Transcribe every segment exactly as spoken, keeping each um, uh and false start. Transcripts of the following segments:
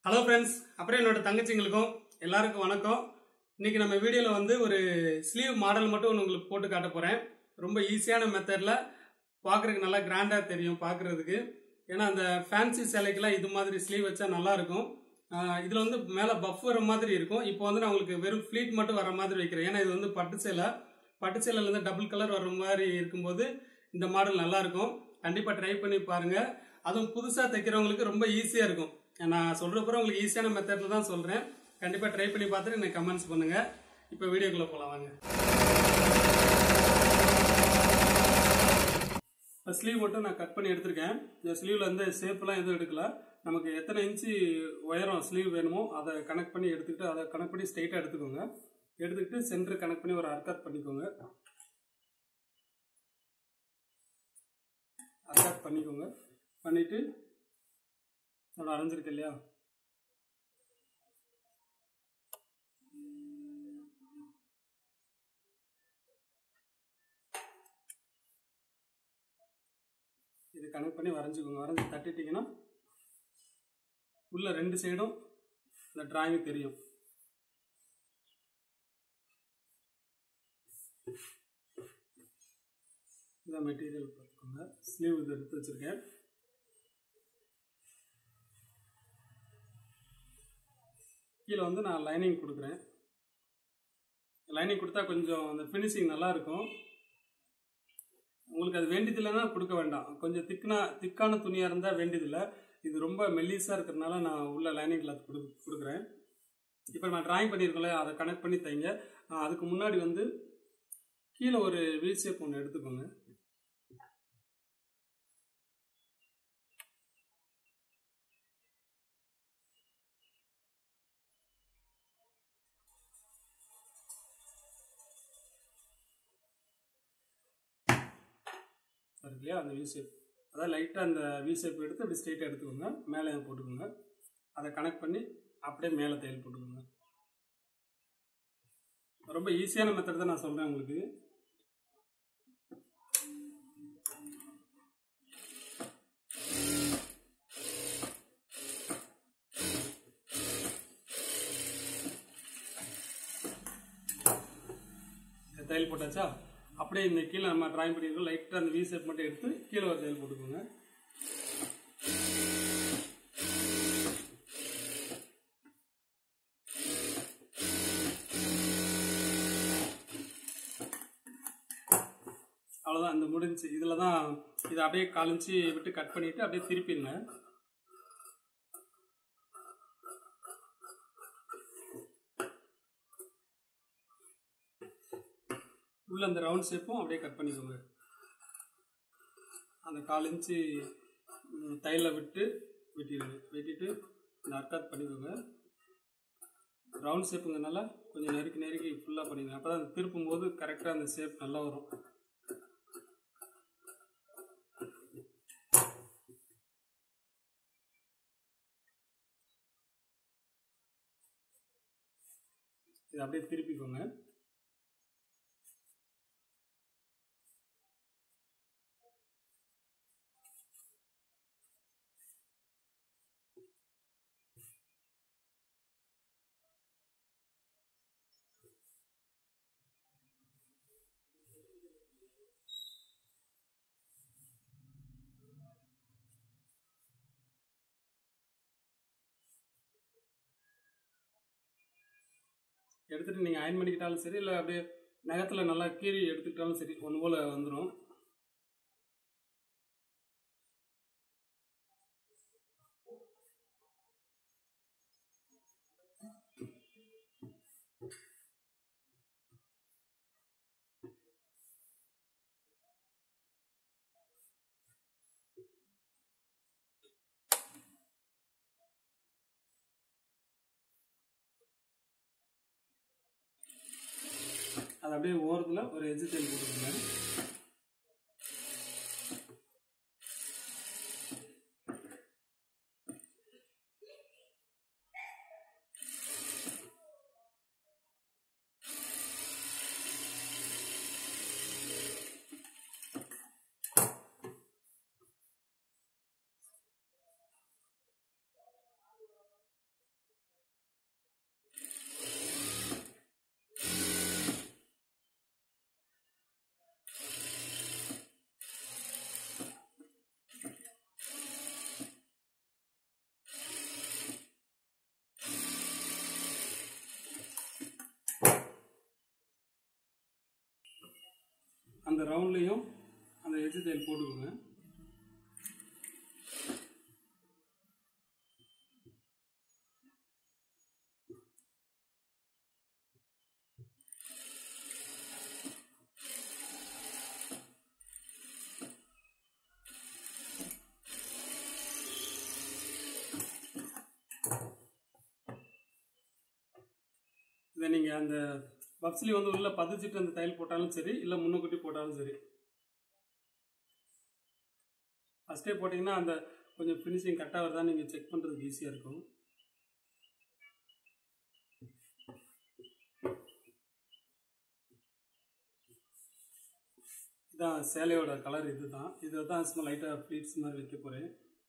Hello friends, அப்புறம் என்னோட தங்கச்சிங்களுக்கும் எல்லாருக்கும் வணக்கம். இன்னைக்கு நம்ம வீடியோவில் வந்து ஒரு ஸ்லீவ் மாடல் மட்டும் ஒன்று உங்களுக்கு போட்டு காட்ட போகிறேன். ரொம்ப ஈஸியான மெத்தடில் பார்க்குறதுக்கு நல்லா கிராண்டாக தெரியும் பார்க்குறதுக்கு. ஏன்னா அந்த ஃபேன்சி சேலைக்கெல்லாம் இது மாதிரி ஸ்லீவ் வச்சா நல்லா இருக்கும். இதில் வந்து மேலே பஃப் வர மாதிரி இருக்கும். இப்போ வந்து நான் உங்களுக்கு வெறும் ஃப்ளீட் மட்டும் வர மாதிரி வைக்கிறேன். ஏன்னா இது வந்து பட்டு சேலை, பட்டு சேலையிலேருந்து டபுள் கலர் வர மாதிரி இருக்கும்போது இந்த மாடல் நல்லா இருக்கும். கண்டிப்பாக ட்ரை பண்ணி பாருங்கள். அதுவும் புதுசாக தைக்கிறவங்களுக்கு ரொம்ப ஈஸியாக இருக்கும். நான் சொல்கிறப்பறம் உங்களுக்கு ஈஸியான மெத்தடில் தான் சொல்கிறேன். கண்டிப்பாக ட்ரை பண்ணி பார்த்துட்டு எனக்கு கமெண்ட்ஸ் பண்ணுங்கள். இப்போ வீடியோக்குள்ளே போகலாம் வாங்க. இப்போ ஸ்லீவ் மட்டும் நான் கட் பண்ணி எடுத்திருக்கேன். இந்த ஸ்லீவில் வந்து ஷேப்லாம் எதுவும் எடுக்கல. நமக்கு எத்தனை இன்ச்சு உயரம் ஸ்லீவ் வேணுமோ அதை கனெக்ட் பண்ணி எடுத்துக்கிட்டு அதை கனெக்ட் பண்ணி ஸ்ட்ரைட்டாக எடுத்துக்கோங்க. எடுத்துக்கிட்டு சென்டர் கனெக்ட் பண்ணி ஒரு அர்க்காட் பண்ணிக்கோங்க. அர்க்காட் பண்ணிக்கோங்க பண்ணிவிட்டு அதோட அரைஞ்சிருக்கு இல்லையா, இது கனெக்ட் பண்ணி வரைஞ்சிக்கோங்க. வரைஞ்சி தட்டிட்டிங்கன்னா உள்ள ரெண்டு சைடும் இந்த டிராயிங் தெரியும். இந்த மெட்டீரியல் பார்த்துக்கோங்க. ஸ்லீவ் இது எடுத்து வச்சிருக்கேன். கீழே வந்து நான் லைனிங் கொடுக்குறேன். லைனிங் கொடுத்தா கொஞ்சம் அந்த ஃபினிஷிங் நல்லா இருக்கும். உங்களுக்கு அது வேண்டியதில்லைன்னா கொடுக்க வேண்டாம். கொஞ்சம் திக்னா திக்கான துணியாக இருந்தால் வேண்டியதில்லை. இது ரொம்ப மெல்லிஸாக இருக்கிறதுனால நான் உள்ள லைனிங் கிளாத் கொடு கொடுக்குறேன். இப்போ நான் ட்ராயிங் பண்ணியிருக்கோம்ல, அதை கனெக்ட் பண்ணி தைங்க. அதுக்கு முன்னாடி வந்து கீழே ஒரு வி ஷேப் ஒன்று எடுத்துக்கோங்க. இருக்கு இல்லையா, அந்த வி ஷேப், அதாவது லைட்டாக அந்த வி ஷேப் எடுத்து அப்படி ஸ்ட்ரெயிட்டாக எடுத்துக்கோங்க. மேலே போட்டுக்கோங்க. அதை கனெக்ட் பண்ணி அப்படியே மேலே தையல் போட்டுக்கோங்க. ரொம்ப ஈஸியான மெத்தட் தான் நான் சொல்கிறேன் உங்களுக்கு. தையல் போட்டாச்சா? அப்படியே இந்த கீழே நம்ம ட்ராயிங் பண்ணியிருக்கோம். லைட்டாக அந்த வி ஷேப் மட்டும் எடுத்து கீழே ஒரு தையல் போட்டுக்கோங்க. அவ்வளோதான், இந்த முடிஞ்சு. இதில் தான் இதை அப்படியே காலிஞ்சி விட்டு கட் பண்ணிவிட்டு அப்படியே திருப்பிடுங்க. உள்ள அந்த ரவுண்ட் ஷேப்பும் அப்படியே கட் பண்ணிக்கோங்க. அந்த கால் இன்ச்சு தையலை விட்டு வெட்டிடுங்க. வெட்டிட்டு இந்த அர்க்காட் பண்ணிக்கோங்க. ரவுண்ட் ஷேப்புங்கிறதுனால கொஞ்சம் நெருக்கி நெருக்கி ஃபுல்லாக பண்ணிடுங்க. அப்போ தான் திருப்பும் போது கரெக்டாக அந்த ஷேப் நல்லா வரும். இதை அப்படியே திருப்பிக்கோங்க. எடுத்துகிட்டு நீங்கள் அயன் பண்ணிக்கிட்டாலும் சரி, இல்லை அப்படியே நகத்தில் நல்லா கீறி எடுத்துக்கிட்டாலும் சரி, ஒன்று போல் வந்துடும். அது அப்படியே ஓரத்தில் ஒரு எஜ்ஜு தையல் போட்டுக்கோங்க. அந்த ரவுண்ட்லேயும் அந்த எட்ஜ் தையல் போட்டுக்கோங்க. இதை நீங்கள் அந்த பப்ஸ்லி வந்து உள்ளே பதிச்சுட்டு அந்த தையல் போட்டாலும் சரி, இல்லை முன்னுக்குட்டி போட்டாலும் சரி. ஃபஸ்ட்டே போட்டிங்கன்னா அந்த கொஞ்சம் ஃபினிஷிங் கரெக்டாக வருதா நீங்கள் செக் பண்ணுறதுக்கு ஈஸியாக இருக்கும். இதான் சேலையோட கலர். இது தான் இதை தான் சும்மா லைட்டாக ப்ளீட்ஸ் மாதிரி வைக்க போகிறேன்.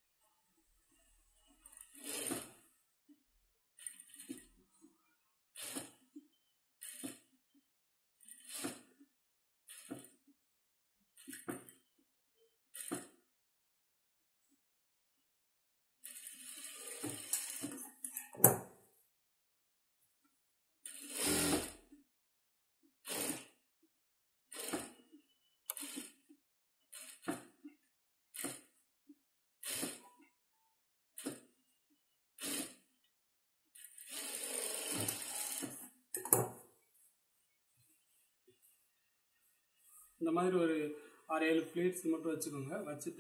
இந்த மாதிரி ஒரு ஆறு ஏழு பிளேட்ஸ் மட்டும் வச்சுக்கோங்க. வச்சுட்டு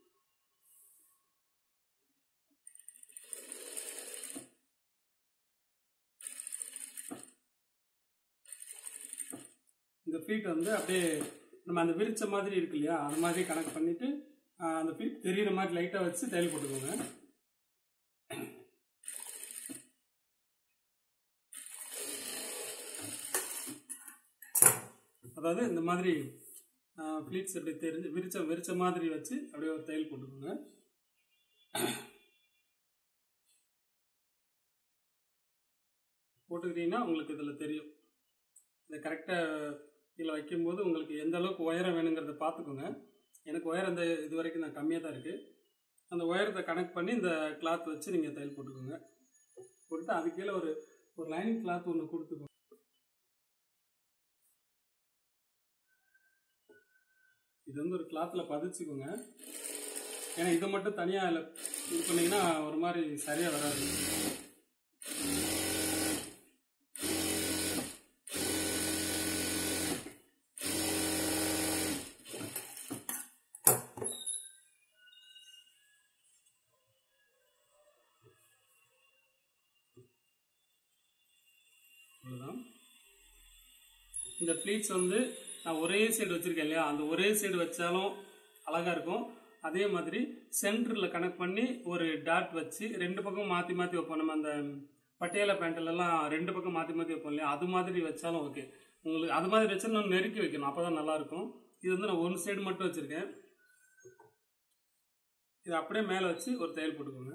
இந்த ஃபீட் வந்து அப்படியே நம்ம அந்த விரிச்ச மாதிரி இருக்கு இல்லையா, அந்த மாதிரி கனெக்ட் பண்ணிட்டு அந்த ஃபீட் தெரியுற மாதிரி லைட்டாக வச்சு தையல் போட்டுக்கோங்க. அதாவது இந்த மாதிரி ஃப்ளீட்ஸ் அப்படி தெரிஞ்சு விரிச்ச விரிச்ச மாதிரி வச்சு அப்படியே ஒரு தையல் போட்டுக்கோங்க. போட்டுக்கிட்டீங்கன்னா உங்களுக்கு இதில் தெரியும். இதை கரெக்டாக இதில் வைக்கும்போது உங்களுக்கு எந்த அளவுக்கு உயரம் வேணுங்கிறத பார்த்துக்கோங்க. எனக்கு உயரம் இந்த இது வரைக்கும் நான் கம்மியாக தான் இருக்குது. அந்த உயரத்தை கனெக்ட் பண்ணி இந்த கிளாத் வச்சு நீங்கள் தையல் போட்டுக்கோங்க. போட்டுட்டு அது கீழே ஒரு ஒரு லைனிங் கிளாத் ஒன்று கொடுத்துக்கோங்க. இது வந்து ஒரு கிளாத்தில் பதிச்சுக்கோங்க. ஏன்னா இதை மட்டும் தனியாக இல்லை இது பண்ணிங்கன்னா ஒரு மாதிரி சரியாக வராது. அவ்வளோதான். இந்த ப்ளீட்ஸ் வந்து நான் ஒரே சைடு வச்சுருக்கேன் இல்லையா, அந்த ஒரே சைடு வச்சாலும் அழகாக இருக்கும். அதே மாதிரி சென்டரில் கனெக்ட் பண்ணி ஒரு டாட் வச்சு ரெண்டு பக்கம் மாற்றி மாற்றி வைப்போம். நம்ம அந்த பட்டியாலா பேண்ட்லலாம் ரெண்டு பக்கம் மாற்றி மாற்றி வைப்போம் இல்லையா, அது மாதிரி வச்சாலும் ஓகே. உங்களுக்கு அது மாதிரி வச்சு நான் நெருக்கி வைக்கணும், அப்போ தான் நல்லாயிருக்கும். இது வந்து நான் ஒன் சைடு மட்டும் வச்சுருக்கேன். இது அப்படியே மேலே வச்சு ஒரு தையல் போட்டுக்கோங்க.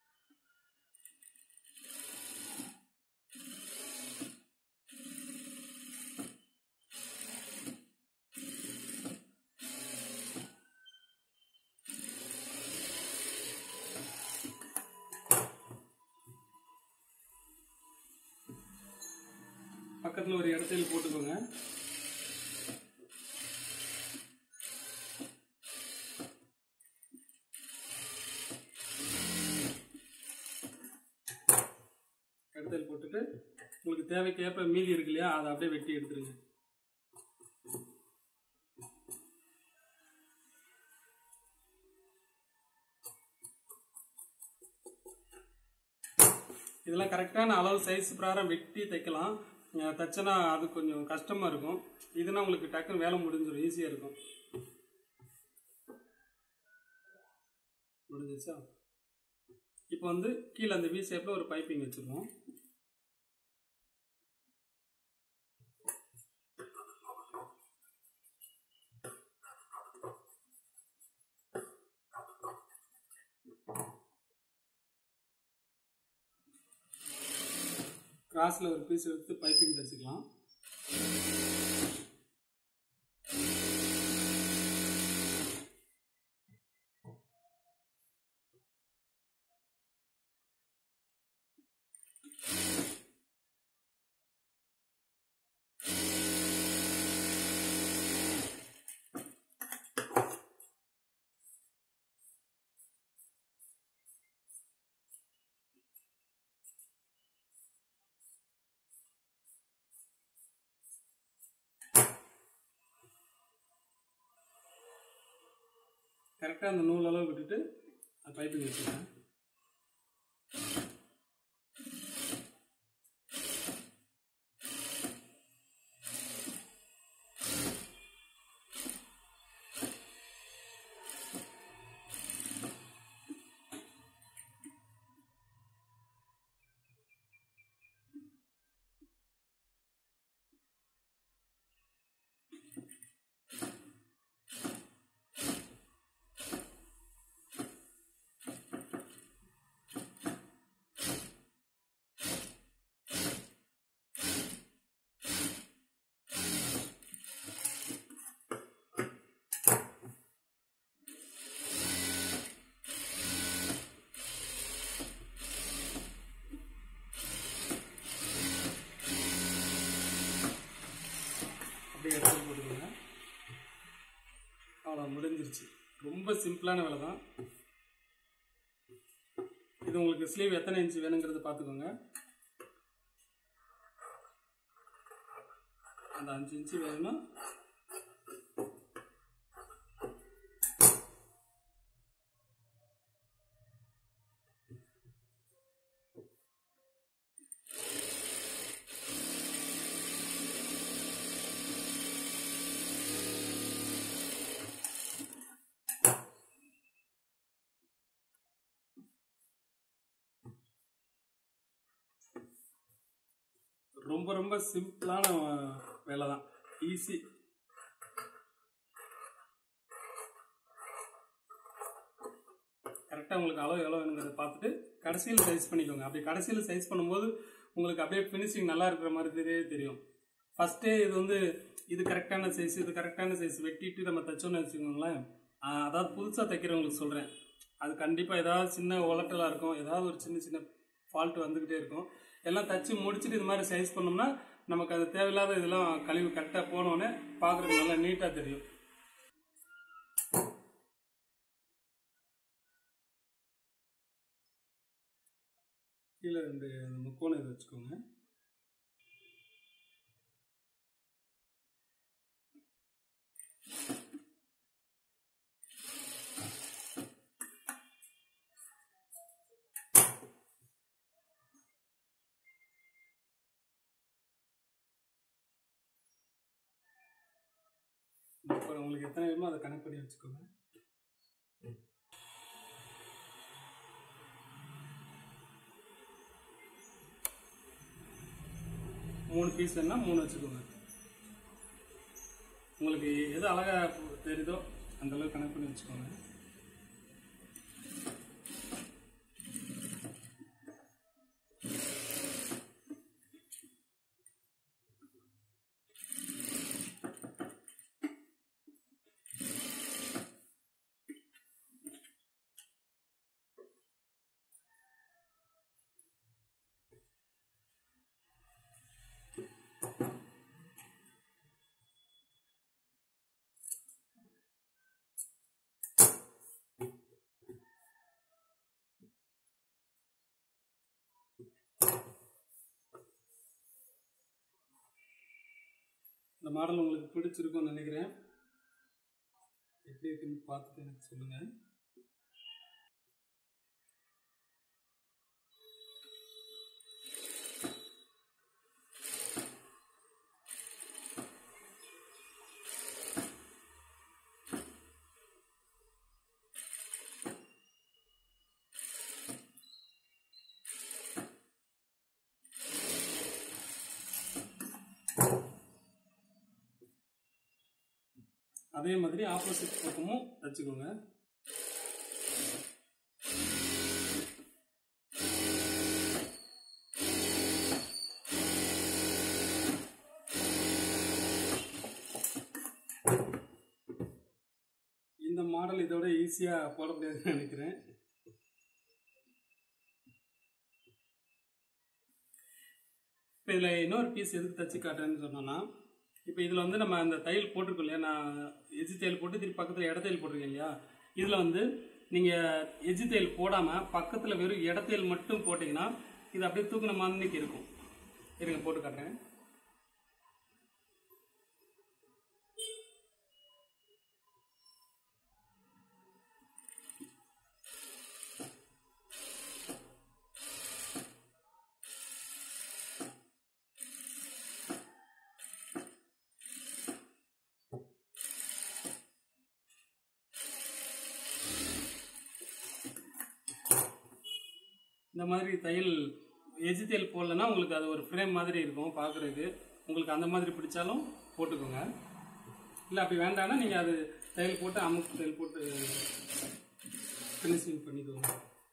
பக்கத்தில் ஒரு இடத்துல போட்டுக்கோங்க. இடத்துல போட்டுட்டு உங்களுக்கு தேவைக்கேற்ப மீதி இருக்கு இல்லையா, அதை அப்படியே வெட்டி எடுத்துருங்க. இதெல்லாம் கரெக்டான அளவு சைஸ் பிரகாரம் வெட்டி தைக்கலாம். தைச்சனா அது கொஞ்சம் கஷ்டமா இருக்கும். இதுனா உங்களுக்கு டக்குன்னு வேலை முடிஞ்சிடும், ஈஸியாக இருக்கும். முடிஞ்சிச்சா? இப்போ வந்து கீழே அந்த வி ஷேப்ல ஒரு பைப்பிங் வச்சுருவோம். கிராஸ்ல ஒரு பீஸ் எடுத்து பைப்பிங் தைச்சிக்கலாம். கரெக்டாக அந்த நூல் அளவு விட்டுட்டு அது பைப்பிங் வச்சுக்கிறேன். அப்படியே எடுத்து போட்டுக்கோங்க. அவ்வளோ முடிஞ்சிருச்சு. ரொம்ப சிம்பிளான வேலை தான் இது. உங்களுக்கு ஸ்லீவ் எத்தனை இன்ச்சு வேணுங்கிறத பார்த்துக்கோங்க. அந்த அஞ்சு இன்ச்சு வேணும்னா ரொம்ப ரொம்ப சிம்பிளான வேலை தான், ஈஸி. கரெக்டாக உங்களுக்கு அளவு எவ்வளோ வேணுங்கிறத பார்த்துட்டு கடைசியில் சைஸ் பண்ணிக்கோங்க. அப்படி கடைசியில் சைஸ் பண்ணும்போது உங்களுக்கு அப்படியே ஃபினிஷிங் நல்லா இருக்கிற மாதிரி தெரிய தெரியும். ஃபஸ்ட்டே இது வந்து இது கரெக்டான சைஸ், இது கரெக்டான சைஸ் வெட்டிட்டு நம்ம தைச்சோன்னு வச்சுக்கோங்களேன். அதாவது புதுசாக தைக்கிறவங்களுக்கு சொல்கிறேன், அது கண்டிப்பாக ஏதாவது சின்ன உலட்டலாக இருக்கும், ஏதாவது ஒரு சின்ன சின்ன ஃபால்ட் வந்துக்கிட்டே இருக்கும். எல்லாம் தச்சு முடிச்சுட்டு இது மாதிரி சைஸ் பண்ணோம்னா நமக்கு அது தேவையில்லாத இதெல்லாம் கழிவு கரெக்டாக போனோடனே பார்க்குறதுக்கு நல்லா நீட்டாக தெரியும். கீழே ரெண்டு முக்கோணம் இதை வச்சுக்கோங்க. உங்களுக்கு எத்தனை வேணுமோ அதை கனெக்ட் பண்ணி வச்சுக்கோங்க. மூணு பீஸ் வேணா மூணு வச்சுக்கோங்க. உங்களுக்கு எது அழகா தெரியுதோ அந்த அளவுக்கு கனெக்ட் பண்ணி வச்சுக்கோங்க. இந்த மாடல் உங்களுக்கு பிடிச்சிருக்கும்னு நினைக்கிறேன். எப்படி இருக்குன்னு பார்த்துட்டு எனக்கு சொல்லுங்கள். அதே மாதிரி ஆப்போசிட் பக்கமும் தச்சுக்கோங்க. இந்த மாடல் இதோட ஈஸியா போட முடியாதுன்னு நினைக்கிறேன். இப்போ இதில் இன்னொரு பீஸ் எதுக்கு தச்சு காட்டுறேன்னு சொன்னோன்னா, இப்போ இதில் வந்து நம்ம அந்த தையல் போட்டிருக்கோம் இல்லையா, நான் எஜ்ஜு தையல் போட்டு திருப்பி பக்கத்தில் இட தையல் போட்டிருக்கேன் இல்லையா, இதில் வந்து நீங்கள் எஜ்ஜு தையல் போடாமல் பக்கத்தில் வெறும் இட தையல் மட்டும் போட்டிங்கன்னா இது அப்படியே தூக்குன மாதிரிக்கு இருக்கும். இருங்க போட்டு காட்டுறேன். இந்த மாதிரி தையல் எஜ்ஜு தையல் போடலன்னா உங்களுக்கு அது ஒரு ஃப்ரேம் மாதிரி இருக்கும் பார்க்குறதுக்கு. உங்களுக்கு அந்த மாதிரி பிடிச்சாலும் போட்டுக்கோங்க. இல்லை அப்படி வேண்டாம்னா நீங்கள் அது தையல் போட்டு அமுக்கு தையல் போட்டு ஃபினிஷிங் பண்ணிக்கோங்க.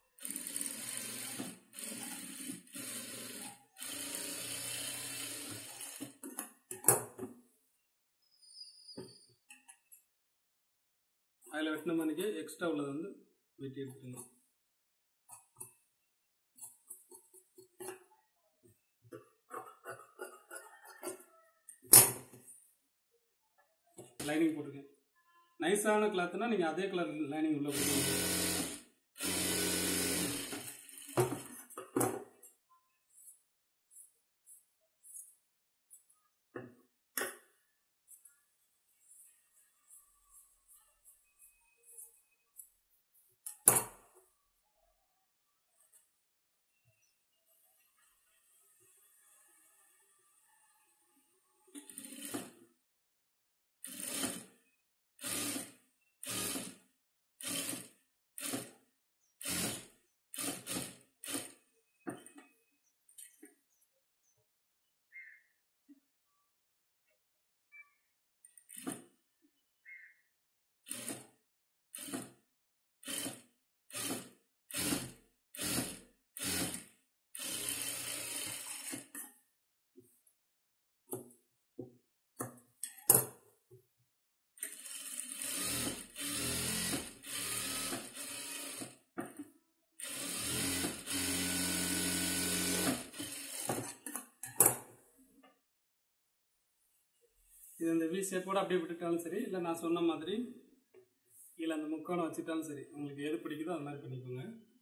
அதில் வெட்டின மணிக்கு எக்ஸ்ட்ரா உள்ளது வந்து வெட்டி எடுத்துக்கணும். லைனிங் போட்டுருக்கேன். நைஸான கிளாத்னா நீங்கள் அதே கலர் லைனிங் உள்ள போட்டுருக்கீங்க. இது இந்த வி ஷேப்போட அப்படியே விட்டுட்டாலும் சரி, இல்லை நான் சொன்ன மாதிரி இல்லை அந்த முக்கோணம் வச்சுட்டாலும் சரி, உங்களுக்கு எது பிடிக்குதோ அது மாதிரி பண்ணிக்கோங்க.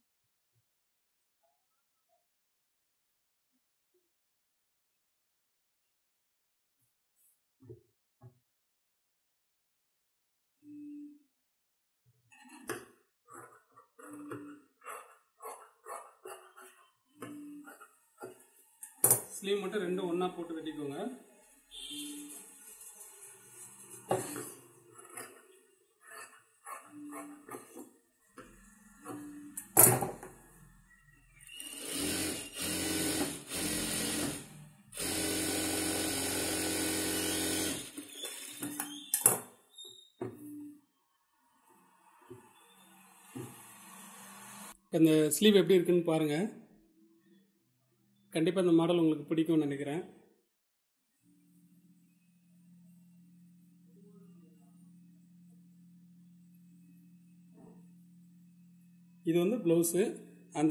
ஸ்லீவ் மட்டும் ரெண்டும் ஒன்றா போட்டு வெட்டிக்கோங்க. இந்த ஸ்லீவ் எப்படி இருக்குன்னு பாருங்கள். கண்டிப்பாக இந்த மாடல் உங்களுக்கு பிடிக்கும்னு நினைக்கிறேன். இது வந்து ப்ளவுஸு. அந்த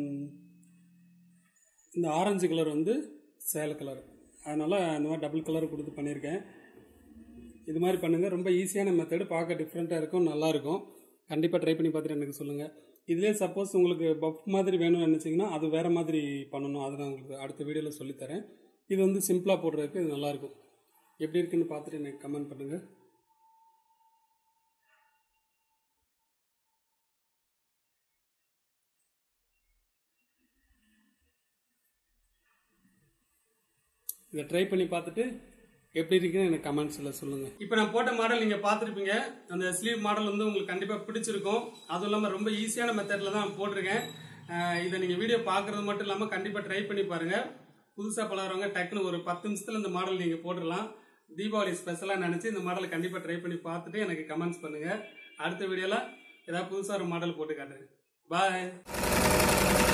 இந்த ஆரஞ்சு கலர் வந்து சேலை கலர், அதனால் அந்த மாதிரி டபுள் கலர் கொடுத்து பண்ணியிருக்கேன். இது மாதிரி பண்ணுங்கள். ரொம்ப ஈஸியான மெத்தடு, பார்க்க டிஃப்ரெண்ட்டாக இருக்கும், நல்லாயிருக்கும். கண்டிப்பாக ட்ரை பண்ணி பார்த்துட்டு எனக்கு சொல்லுங்கள். இதிலே சப்போஸ் உங்களுக்கு பஃப் மாதிரி வேணும்னு நினச்சிங்கன்னா அது வேறு மாதிரி பண்ணணும். அதை நான் உங்களுக்கு அடுத்த வீடியோவில் சொல்லித்தரேன். இது வந்து சிம்பிளாக போடுறதுக்கு இது நல்லாயிருக்கும். எப்படி இருக்குன்னு பார்த்துட்டு எனக்கு கமெண்ட் பண்ணுங்கள். இதை ட்ரை பண்ணி பார்த்துட்டு எப்படி இருக்குன்னு எனக்கு கமெண்ட்ஸில் சொல்லுங்கள். இப்போ நான் போட்ட மாடல் நீங்கள் பார்த்துருப்பீங்க. அந்த ஸ்லீவ் மாடல் வந்து உங்களுக்கு கண்டிப்பாக பிடிச்சிருக்கும். அதுவும் இல்லாமல் ரொம்ப ஈஸியான மெத்தடில் தான் போட்டிருக்கேன். இதை நீங்கள் வீடியோ பார்க்குறது மட்டும் இல்லாமல் கண்டிப்பாக ட்ரை பண்ணி பாருங்கள். புதுசாக பழகிறவங்க டக்குன்னு ஒரு பத்து நிமிஷத்தில் இந்த மாடல் நீங்கள் போட்டுடலாம். தீபாவளி ஸ்பெஷலாக நினச்சி இந்த மாடலை கண்டிப்பாக ட்ரை பண்ணி பார்த்துட்டு எனக்கு கமெண்ட்ஸ் பண்ணுங்கள். அடுத்த வீடியோவில் ஏதாவது புதுசாக ஒரு மாடல் போட்டு காட்டுறேன். பாய்.